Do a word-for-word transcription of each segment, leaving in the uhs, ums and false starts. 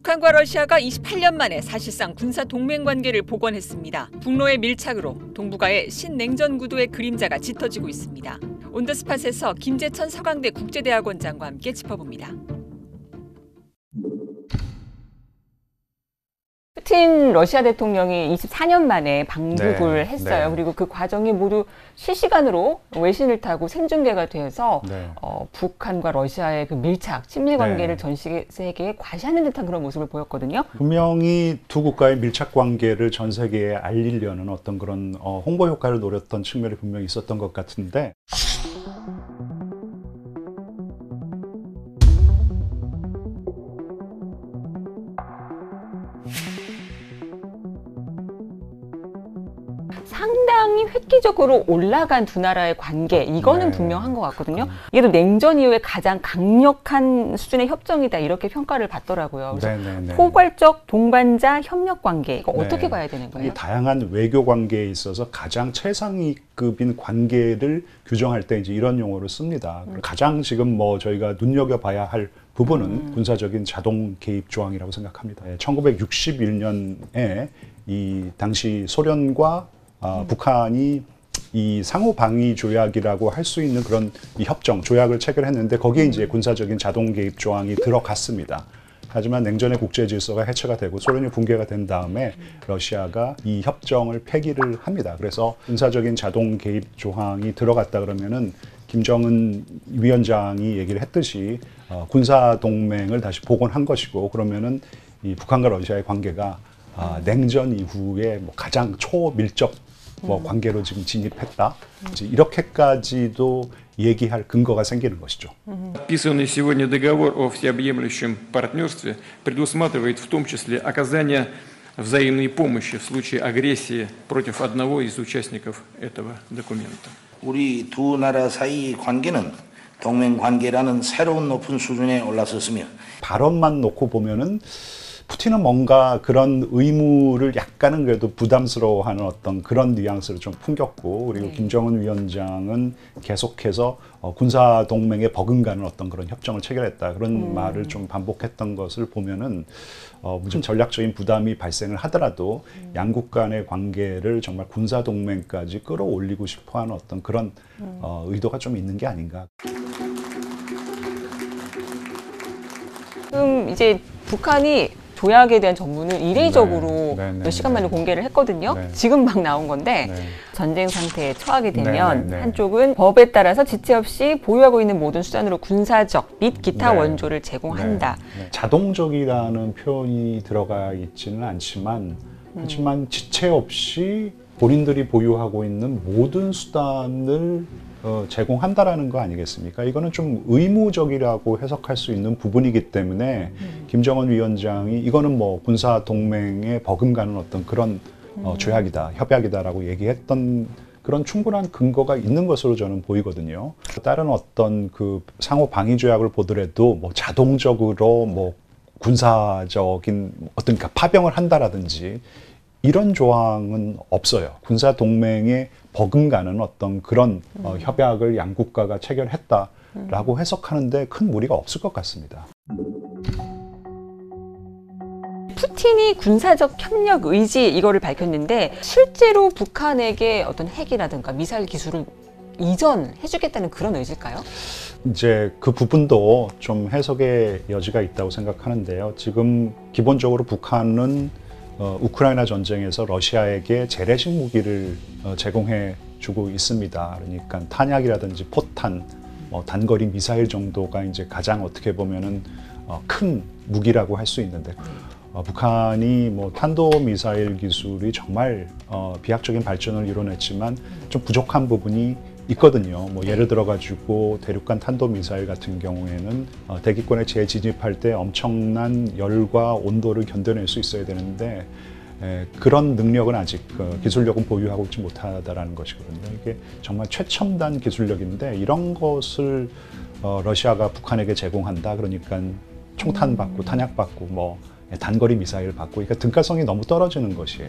북한과 러시아가 이십팔 년 만에 사실상 군사 동맹 관계를 복원했습니다. 북로의 밀착으로 동북아의 신냉전 구도의 그림자가 짙어지고 있습니다. 온더스팟에서 김재천 서강대 국제대학원장과 함께 짚어봅니다. 푸틴 러시아 대통령이 이십사 년 만에 방북을 네, 했어요. 네. 그리고 그 과정이 모두 실시간으로 외신을 타고 생중계가 돼서 네. 어, 북한과 러시아의 그 밀착, 친밀 관계를 네. 전 세계에 과시하는 듯한 그런 모습을 보였거든요. 분명히 두 국가의 밀착 관계를 전 세계에 알리려는 어떤 그런 어, 홍보 효과를 노렸던 측면이 분명히 있었던 것 같은데, 상당히 획기적으로 올라간 두 나라의 관계, 이거는 네. 분명한 것 같거든요. 이게 또 냉전 이후에 가장 강력한 수준의 협정이다, 이렇게 평가를 받더라고요. 그래서 네네네. 포괄적 동반자 협력 관계, 이거 네. 어떻게 봐야 되는 거예요? 이 다양한 외교 관계에 있어서 가장 최상위급인 관계를 규정할 때 이제 이런 용어를 씁니다. 음. 가장 지금 뭐 저희가 눈여겨봐야 할 부분은 음. 군사적인 자동 개입 조항이라고 생각합니다. 천구백육십일 년에 이 당시 소련과 어, 음. 북한이 이 상호 방위 조약이라고 할 수 있는 그런 이 협정, 조약을 체결했는데 거기에 이제 군사적인 자동 개입 조항이 들어갔습니다. 하지만 냉전의 국제 질서가 해체가 되고 소련이 붕괴가 된 다음에 러시아가 이 협정을 폐기를 합니다. 그래서 군사적인 자동 개입 조항이 들어갔다 그러면은 김정은 위원장이 얘기를 했듯이 어, 군사 동맹을 다시 복원한 것이고, 그러면은 이 북한과 러시아의 관계가 아, 냉전 이후에 뭐 가장 초밀접 뭐 관계로 지금 진입했다. 이제 이렇게까지도 얘기할 근거가 생기는 것이죠. Подписанный сегодня договор о всеобъемлющем партнерстве предусматривает в том числе оказание взаимной помощи в случае агрессии против одного из участников этого документа. 우리 두 나라 사이 관계는 동맹 관계라는 새로운 높은 수준에 올라섰으며, 발언만 놓고 보면은 푸틴은 뭔가 그런 의무를 약간은 그래도 부담스러워하는 어떤 그런 뉘앙스를 좀 풍겼고, 그리고 네. 김정은 위원장은 계속해서 어, 군사 동맹에 버금가는 어떤 그런 협정을 체결했다, 그런 음. 말을 좀 반복했던 것을 보면은 어, 무슨 전략적인 부담이 발생을 하더라도 음. 양국 간의 관계를 정말 군사 동맹까지 끌어올리고 싶어하는 어떤 그런 음. 어, 의도가 좀 있는 게 아닌가. 지금 이제 북한이 조약에 대한 전문을 이례적으로 네, 네, 네, 몇 시간 만에 네. 공개를 했거든요. 네. 지금 막 나온 건데 네. 전쟁 상태에 처하게 되면 네, 네, 네. 한쪽은 법에 따라서 지체 없이 보유하고 있는 모든 수단으로 군사적 및 기타 네. 원조를 제공한다. 네. 네. 자동적이라는 표현이 들어가 있지는 않지만, 음. 하지만 지체 없이 본인들이 보유하고 있는 모든 수단을 어, 제공한다라는 거 아니겠습니까? 이거는 좀 의무적이라고 해석할 수 있는 부분이기 때문에 음. 김정은 위원장이 이거는 뭐 군사 동맹에 버금가는 어떤 그런 음. 어, 조약이다, 협약이다라고 얘기했던 그런 충분한 근거가 있는 것으로 저는 보이거든요. 다른 어떤 그 상호 방위 조약을 보더라도 뭐 자동적으로 뭐 군사적인 어떤 그러니까 파병을 한다라든지 이런 조항은 없어요. 군사 동맹에 버금가는 어떤 그런 음. 어, 협약을 양국가가 체결했다라고 음. 해석하는데 큰 무리가 없을 것 같습니다. 푸틴이 군사적 협력 의지 이거를 밝혔는데 실제로 북한에게 어떤 핵이라든가 미사일 기술을 이전해주겠다는 그런 의지일까요? 이제 그 부분도 좀 해석의 여지가 있다고 생각하는데요. 지금 기본적으로 북한은 어, 우크라이나 전쟁에서 러시아에게 재래식 무기를 어, 제공해 주고 있습니다. 그러니까 탄약이라든지 포탄, 뭐 단거리 미사일 정도가 이제 가장 어떻게 보면은 어, 큰 무기라고 할 수 있는데, 어, 북한이 뭐 탄도 미사일 기술이 정말 어, 비약적인 발전을 이뤄냈지만 좀 부족한 부분이 있거든요. 뭐 예를 들어 가지고 대륙간 탄도 미사일 같은 경우에는 어, 대기권에 재진입할 때 엄청난 열과 온도를 견뎌낼 수 있어야 되는데 에, 그런 능력은 아직 어, 기술력은 보유하고 있지 못하다라는 것이거든요. 이게 정말 최첨단 기술력인데 이런 것을 어, 러시아가 북한에게 제공한다. 그러니까 총탄 받고 탄약 받고 뭐 단거리 미사일을 받고, 그러니까 등가성이 너무 떨어지는 것이에요.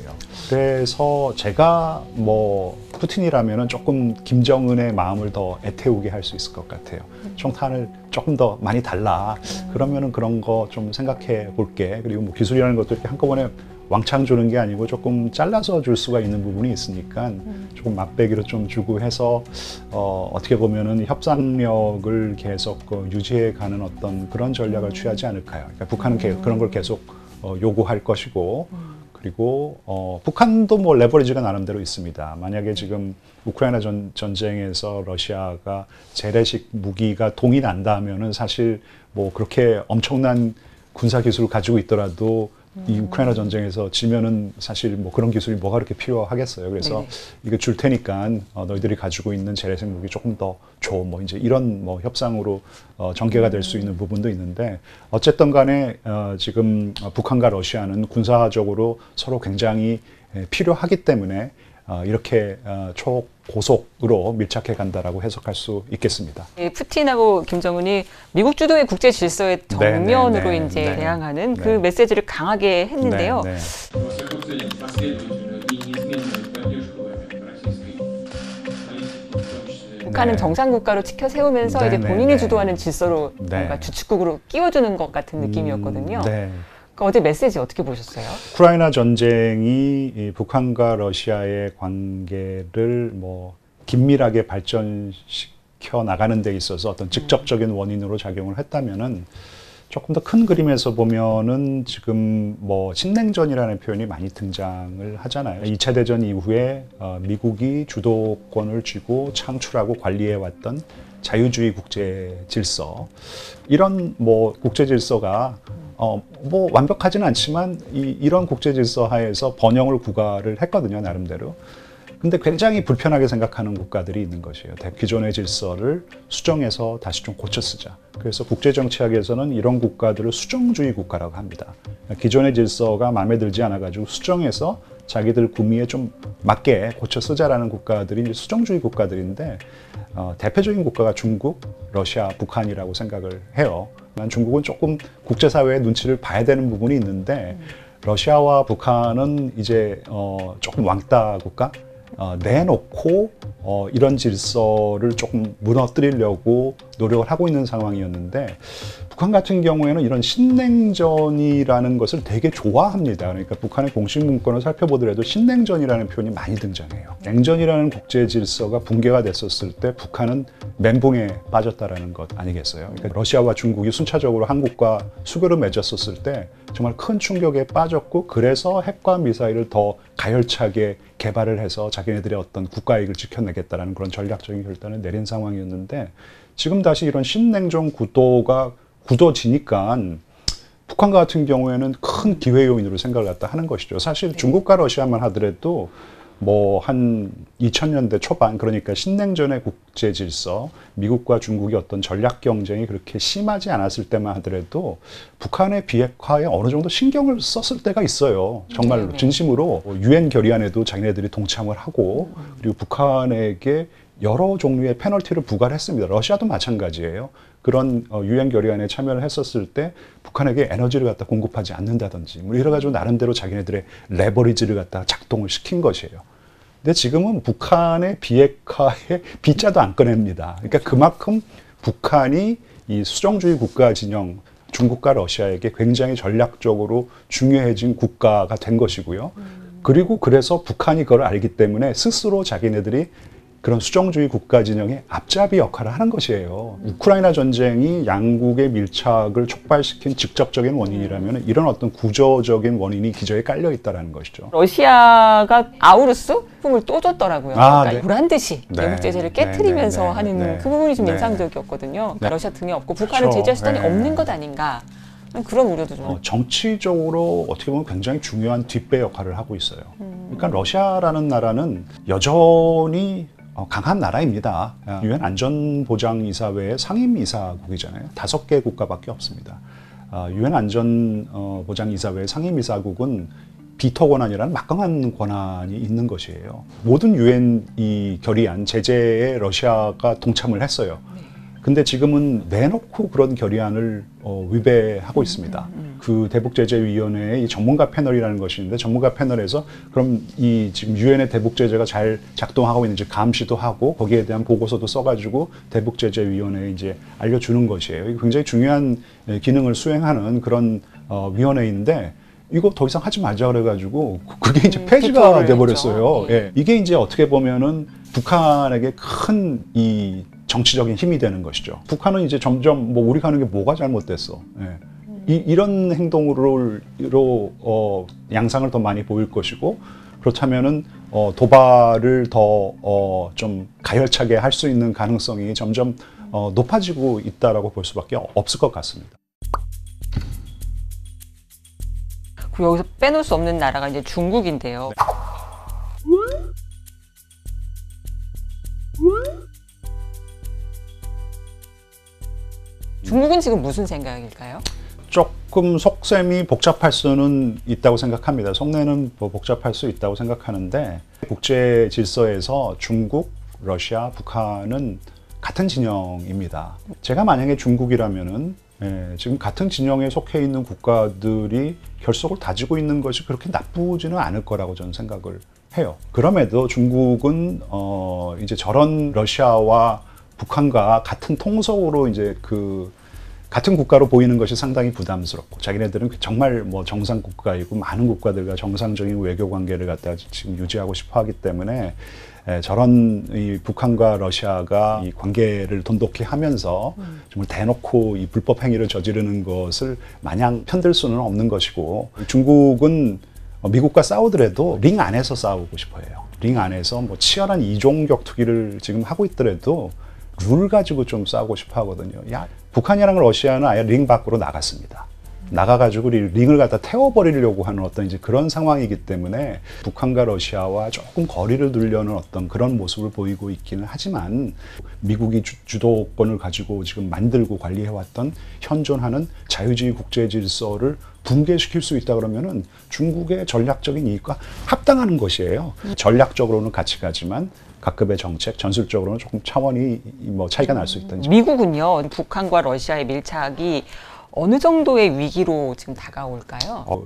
그래서 제가 뭐 푸틴이라면은 조금 김정은의 마음을 더 애태우게 할 수 있을 것 같아요. 총탄을 조금 더 많이 달라. 그러면은 그런 거 좀 생각해 볼게. 그리고 뭐 기술이라는 것도 이렇게 한꺼번에 왕창 주는 게 아니고 조금 잘라서 줄 수가 있는 부분이 있으니까 조금 맛배기로 좀 주고 해서 어, 어떻게 보면은 협상력을 계속 어, 유지해 가는 어떤 그런 전략을 취하지 않을까요? 그러니까 북한은 게, 그런 걸 계속 어, 요구할 것이고, 그리고 어, 북한도 뭐 레버리지가 나름대로 있습니다. 만약에 지금 우크라이나 전, 전쟁에서 러시아가 재래식 무기가 동이 난다 하면은 사실 뭐 그렇게 엄청난 군사 기술을 가지고 있더라도 이 우크라이나 전쟁에서 지면은 사실 뭐 그런 기술이 뭐가 그렇게 필요하겠어요. 그래서 네네. 이거 줄 테니까 어, 너희들이 가지고 있는 재래식 무기 조금 더 줘. 뭐 이제 이런 뭐 협상으로 어, 전개가 될 수 있는 부분도 있는데, 어쨌든 간에 어, 지금 북한과 러시아는 군사적으로 서로 굉장히 예, 필요하기 때문에 어, 이렇게 어, 초고속으로 밀착해 간다라고 해석할 수 있겠습니다. 예, 푸틴하고 김정은이 미국 주도의 국제 질서의 정면으로 네, 네, 이제 네, 대항하는 네. 그 메시지를 강하게 했는데요. 네, 네. Во всяком случае, последовательную и неизменную поддержку российской политики, в том числе 북한은 네. 정상국가로 치켜 세우면서 네, 이제 네, 본인이 네. 주도하는 질서로 네. 뭔가 주축국으로 끼워주는 것 같은 느낌이었거든요. 음, 네. 그 어제 메시지 어떻게 보셨어요? 우크라이나 전쟁이 이 북한과 러시아의 관계를 뭐 긴밀하게 발전시켜 나가는 데 있어서 어떤 직접적인 원인으로 작용을 했다면은, 조금 더 큰 그림에서 보면은 지금 뭐 신냉전이라는 표현이 많이 등장을 하잖아요. 이 차 대전 이후에 어, 미국이 주도권을 쥐고 창출하고 관리해 왔던 자유주의 국제 질서, 이런 뭐 국제 질서가 어, 뭐 완벽하진 않지만 이, 이런 국제 질서 하에서 번영을 구가를 했거든요, 나름대로. 근데 굉장히 불편하게 생각하는 국가들이 있는 것이에요. 기존의 질서를 수정해서 다시 좀 고쳐 쓰자. 그래서 국제정치학에서는 이런 국가들을 수정주의 국가라고 합니다. 기존의 질서가 마음에 들지 않아가지고 수정해서 자기들 구미에 좀 맞게 고쳐 쓰자라는 국가들이 이제 수정주의 국가들인데, 어, 대표적인 국가가 중국, 러시아, 북한이라고 생각을 해요. 난 중국은 조금 국제사회의 눈치를 봐야 되는 부분이 있는데, 러시아와 북한은 이제 어, 조금 왕따 국가? 어, 내놓고 어, 이런 질서를 조금 무너뜨리려고 노력을 하고 있는 상황이었는데, 북한 같은 경우에는 이런 신냉전이라는 것을 되게 좋아합니다. 그러니까 북한의 공식 문건을 살펴보더라도 신냉전이라는 표현이 많이 등장해요. 냉전이라는 국제 질서가 붕괴가 됐었을 때 북한은 멘붕에 빠졌다라는 것 아니겠어요? 그러니까 러시아와 중국이 순차적으로 한국과 수교를 맺었었을 때 정말 큰 충격에 빠졌고, 그래서 핵과 미사일을 더 가열차게 개발을 해서 자기네들의 어떤 국가이익을 지켜내겠다라는 그런 전략적인 결단을 내린 상황이었는데, 지금 다시 이런 신냉전 구도가 굳어지니까 북한 같은 경우에는 큰 기회 요인으로 생각을 갖다 하는 것이죠. 사실 중국과 러시아만 하더라도 뭐 한 이천 년대 초반, 그러니까 신냉전의 국제 질서, 미국과 중국의 어떤 전략 경쟁이 그렇게 심하지 않았을 때만 하더라도 북한의 비핵화에 어느 정도 신경을 썼을 때가 있어요. 정말로 네네. 진심으로 유엔 결의안에도 자기네들이 동참을 하고, 그리고 북한에게 여러 종류의 페널티를 부과를 했습니다. 러시아도 마찬가지예요. 그런 유엔 결의안에 참여를 했었을 때 북한에게 에너지를 갖다 공급하지 않는다든지 뭐 이래 가지고 나름대로 자기네들의 레버리지를 갖다 작동을 시킨 것이에요. 근데 지금은 북한의 비핵화에 빗자도 안 꺼냅니다. 그러니까 그만큼 북한이 이 수정주의 국가 진영, 중국과 러시아에게 굉장히 전략적으로 중요해진 국가가 된 것이고요. 그리고 그래서 북한이 그걸 알기 때문에 스스로 자기네들이 그런 수정주의 국가 진영의 앞잡이 역할을 하는 것이에요. 우크라이나 전쟁이 양국의 밀착을 촉발시킨 직접적인 원인이라면 이런 어떤 구조적인 원인이 기저에 깔려 있다는 것이죠. 러시아가 아우루스 품을 또 줬더라고요. 아, 그러니까 네. 보란 듯이 네. 대북 제재를 네, 깨트리면서 네, 네, 하는 네. 그 부분이 좀 네. 인상적이었거든요. 네. 러시아 등에 없고 북한을 그렇죠. 제재할 수단이 네. 없는 것 아닌가. 그런 우려도 좀. 어, 정치적으로 어떻게 보면 굉장히 중요한 뒷배 역할을 하고 있어요. 그러니까 러시아라는 나라는 여전히 어, 강한 나라입니다. 유엔 안전보장이사회의 상임이사국이잖아요. 다섯 개 국가밖에 없습니다. 어, 유엔 안전보장이사회의 상임이사국은 비토 권한이라는 막강한 권한이 있는 것이에요. 모든 유엔 이 결의안 제재에 러시아가 동참을 했어요. 근데 지금은 내놓고 그런 결의안을 어, 위배하고 있습니다. 그 대북제재위원회의 전문가 패널이라는 것이 있는데 전문가 패널에서 그럼 이 지금 유엔의 대북제재가 잘 작동하고 있는지 감시도 하고 거기에 대한 보고서도 써가지고 대북제재위원회에 이제 알려주는 것이에요. 이게 굉장히 중요한 기능을 수행하는 그런 어, 위원회인데 이거 더 이상 하지 말자 그래가지고 그게 이제 음, 폐지가 돼버렸어요. 예. 예. 이게 이제 어떻게 보면은 북한에게 큰 이 정치적인 힘이 되는 것이죠. 북한은 이제 점점 뭐 우리가 하는 게 뭐가 잘못됐어. 예. 이, 이런 행동으로 어, 양상을 더 많이 보일 것이고 그렇다면은 어, 도발을 더 어, 좀 가열차게 할 수 있는 가능성이 점점 어, 높아지고 있다라고 볼 수밖에 없을 것 같습니다. 그리고 여기서 빼놓을 수 없는 나라가 이제 중국인데요. 중국은 지금 무슨 생각일까요? 조금 속셈이 복잡할 수는 있다고 생각합니다. 속내는 뭐 복잡할 수 있다고 생각하는데 국제 질서에서 중국, 러시아, 북한은 같은 진영입니다. 제가 만약에 중국이라면은 예, 지금 같은 진영에 속해 있는 국가들이 결속을 다지고 있는 것이 그렇게 나쁘지는 않을 거라고 저는 생각을 해요. 그럼에도 중국은 어, 이제 저런 러시아와 북한과 같은 통속으로 이제 그 같은 국가로 보이는 것이 상당히 부담스럽고 자기네들은 정말 뭐 정상 국가이고 많은 국가들과 정상적인 외교 관계를 갖다 지금 유지하고 싶어 하기 때문에 에, 저런 이 북한과 러시아가 이 관계를 돈독히 하면서 음. 정말 대놓고 이 불법 행위를 저지르는 것을 마냥 편들 수는 없는 것이고 중국은 미국과 싸우더라도 링 안에서 싸우고 싶어 해요. 링 안에서 뭐 치열한 이종 격투기를 지금 하고 있더라도 룰 가지고 좀 싸우고 싶어 하거든요. 야, 북한이랑 러시아는 아예 링 밖으로 나갔습니다. 나가가지고 링을 갖다 태워버리려고 하는 어떤 이제 그런 상황이기 때문에 북한과 러시아와 조금 거리를 두려는 어떤 그런 모습을 보이고 있기는 하지만 미국이 주, 주도권을 가지고 지금 만들고 관리해왔던 현존하는 자유주의 국제 질서를 붕괴시킬 수 있다 그러면은 중국의 전략적인 이익과 합당하는 것이에요. 전략적으로는 같이 가지만 각급의 정책, 전술적으로는 조금 차원이 뭐 차이가 날 수 있다. 미국은요, 북한과 러시아의 밀착이 어느 정도의 위기로 지금 다가올까요? 어,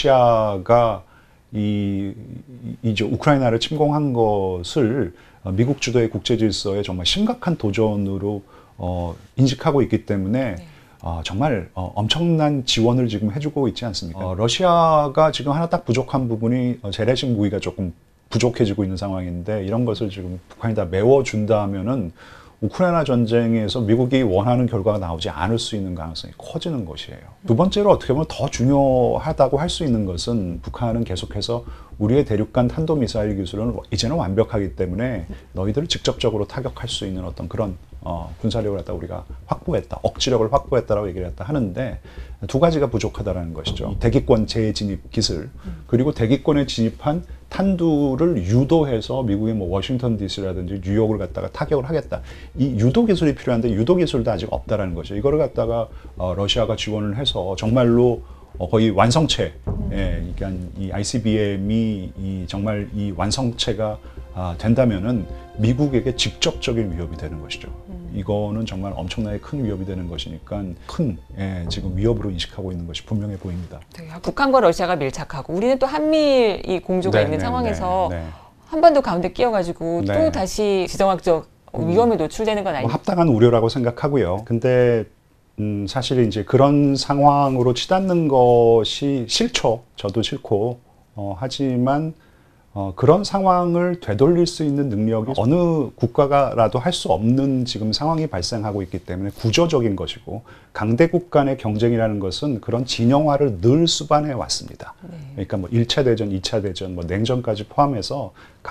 러시아가 이, 이제 우크라이나를 침공한 것을 미국 주도의 국제 질서에 정말 심각한 도전으로 어, 인식하고 있기 때문에 네. 어, 정말 어, 엄청난 지원을 지금 해주고 있지 않습니까? 어, 러시아가 지금 하나 딱 부족한 부분이 어, 재래식 무기가 조금 부족해지고 있는 상황인데 이런 것을 지금 북한이 다 메워준다 하면은 우크라이나 전쟁에서 미국이 원하는 결과가 나오지 않을 수 있는 가능성이 커지는 것이에요. 두 번째로 어떻게 보면 더 중요하다고 할 수 있는 것은 북한은 계속해서 우리의 대륙간 탄도미사일 기술은 이제는 완벽하기 때문에 너희들을 직접적으로 타격할 수 있는 어떤 그런 어, 군사력을 갖다 우리가 확보했다, 억지력을 확보했다라고 얘기를 했다 하는데 두 가지가 부족하다라는 것이죠. 대기권 재진입 기술 그리고 대기권에 진입한 탄두를 유도해서 미국의 뭐 워싱턴 디씨라든지 뉴욕을 갖다가 타격을 하겠다. 이 유도 기술이 필요한데 유도 기술도 아직 없다라는 거죠. 이거를 갖다가 어, 러시아가 지원을 해서 정말로 어, 거의 완성체, 예, 그러니까 이 아이씨비엠이 이 정말 이 완성체가 아, 된다면은 미국에게 직접적인 위협이 되는 것이죠. 음. 이거는 정말 엄청나게 큰 위협이 되는 것이니까 큰 예, 지금 위협으로 인식하고 있는 것이 분명해 보입니다. 네, 북한과 러시아가 밀착하고 우리는 또 한미일 이 공조가 네, 있는 네, 상황에서 네, 네. 한반도 가운데 끼어가지고 네. 또 다시 지정학적 위험에 노출되는 건 아니죠? 뭐 합당한 우려라고 생각하고요. 근데 음, 사실 이제 그런 상황으로 치닫는 것이 싫죠. 저도 싫고 어, 하지만 어, 그런 상황을 되돌릴 수 있는 능력이 어느 국가가라도 할 수 없는 지금 상황이 발생하고 있기 때문에 구조적인 것이고 강대국 간의 경쟁이라는 것은 그런 진영화를 늘 수반해 왔습니다. 네. 그러니까 뭐 일 차 대전, 이 차 대전, 뭐 냉전까지 포함해서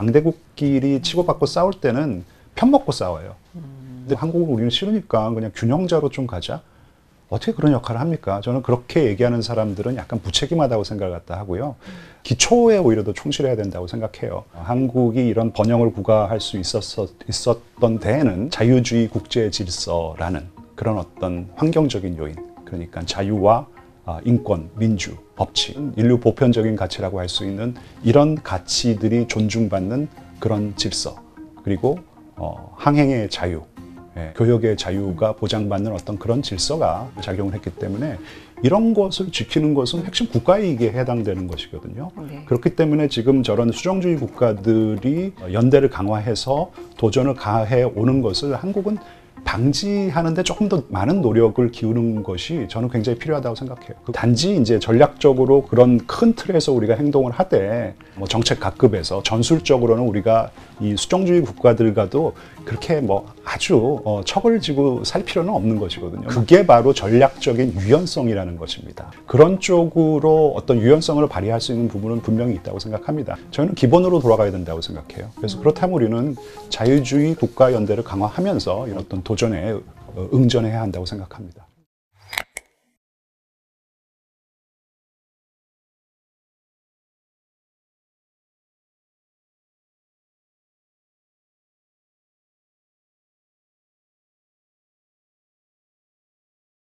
강대국끼리 치고받고 싸울 때는 편먹고 싸워요. 음. 근데 한국을 우리는 싫으니까 그냥 균형자로 좀 가자. 어떻게 그런 역할을 합니까? 저는 그렇게 얘기하는 사람들은 약간 무책임하다고 생각을 하고요. 기초에 오히려 더 충실해야 된다고 생각해요. 한국이 이런 번영을 구가할 수 있었, 있었던 데에는 자유주의 국제 질서라는 그런 어떤 환경적인 요인, 그러니까 자유와 인권, 민주, 법치, 인류 보편적인 가치라고 할 수 있는 이런 가치들이 존중받는 그런 질서, 그리고 어, 항행의 자유, 예, 교역의 자유가 보장받는 어떤 그런 질서가 작용을 했기 때문에 이런 것을 지키는 것은 핵심 국가이익에 해당되는 것이거든요. 네. 그렇기 때문에 지금 저런 수정주의 국가들이 연대를 강화해서 도전을 가해 오는 것을 한국은 방지하는데 조금 더 많은 노력을 기울이는 것이 저는 굉장히 필요하다고 생각해요. 단지 이제 전략적으로 그런 큰 틀에서 우리가 행동을 하되 뭐 정책 각급에서 전술적으로는 우리가 이 수정주의 국가들과도 그렇게 뭐 아주 어, 척을 지고 살 필요는 없는 것이거든요. 그게 바로 전략적인 유연성이라는 것입니다. 그런 쪽으로 어떤 유연성을 발휘할 수 있는 부분은 분명히 있다고 생각합니다. 저는 기본으로 돌아가야 된다고 생각해요. 그래서 그렇다면 우리는 자유주의 국가 연대를 강화하면서 이런 어떤 도전에 응전해야 한다고 생각합니다.